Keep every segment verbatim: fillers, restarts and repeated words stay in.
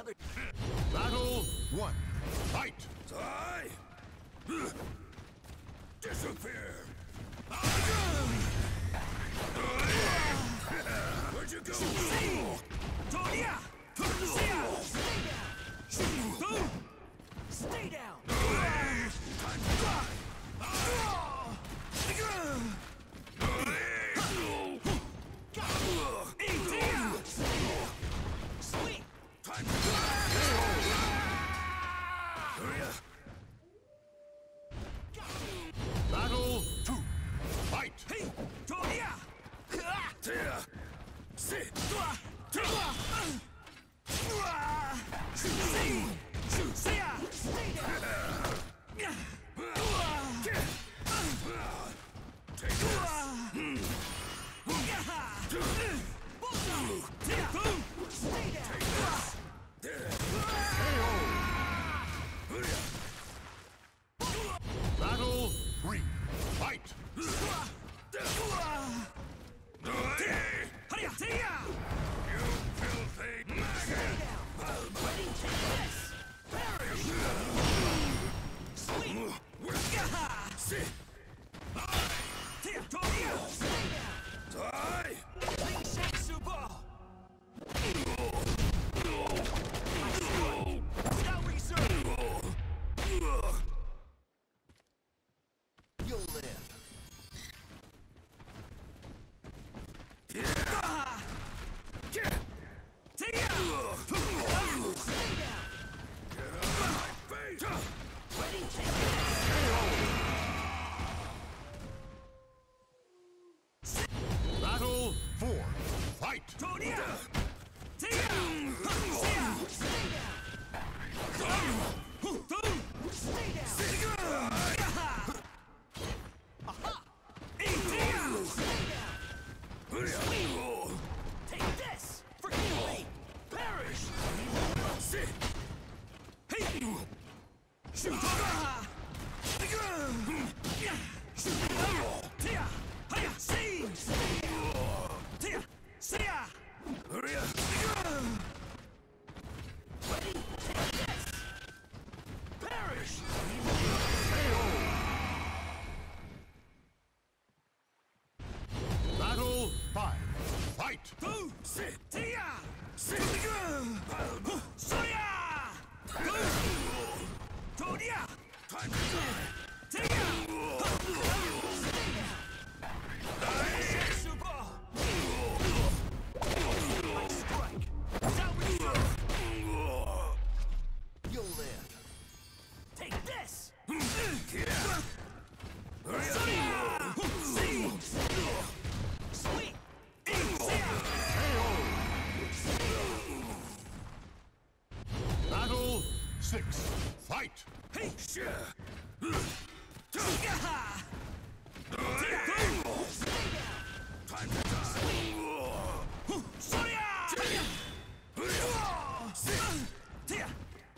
another. Battle one. Fight! Die! Disappear! Where'd you go? Tonya! Stay down! Time to die! Sweet! Time to die! Hurry up! Battle two. Fight! Hey! Tonya! There! Sit! Stay down! Take this! Stay down! There! Battle three. Fight! You filthy maggot! Ready, take this! Perish! Sweet! Sit! Tonya! Stay down! Die! Ling Shangsu Ball! Without reserve! You'll live. Get! Tia! Stay down! Get out of my face! Ready, take this! Battle four. Fight! Tonya! Tia! Tia! Stay down! Stay down! Aha! Tia! Stay down! Take this! For healing! Perish! Sit! Hey! Shoot! Tia! Hiya! See! Tia! See ya! Hurry up! Ready? Take this! Perish! Battle five. Fight! Two! Sit! Tia! Sit! Soya! Tonya! Time to die! Tia! Shangsu-Ba! I strike! Without reserve! You'll live! Take this! Hurry up! See! Sweet! Battle six. Fight! Hey! Sure! Yaha! Time to die! Soya! Tia!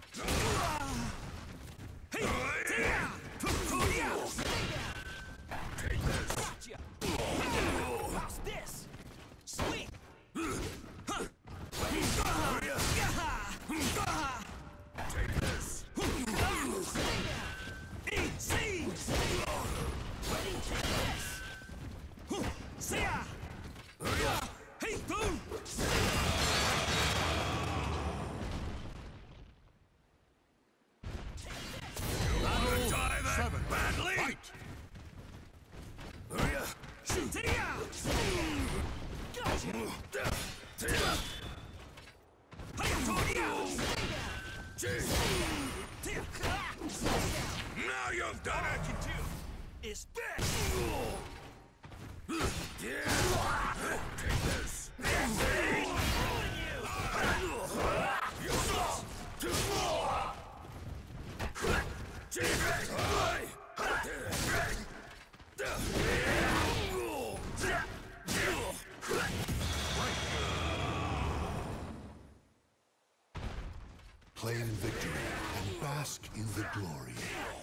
Hey! Tia! Tonya! Take this! Gotcha! How's this? Sweet! Hurry up! Yaha! Take this! Easy! Ready, take this! See ya! Hurry up! Hey, boom! Battle Die that seven. badly! Fight! Hurry up! Shoot it out! Gotcha! Take it! Hiya, Tonya! Jeez! Tia! Now you've done All I it! can do is this! Yeah! Take this! Claim victory and bask in the glory.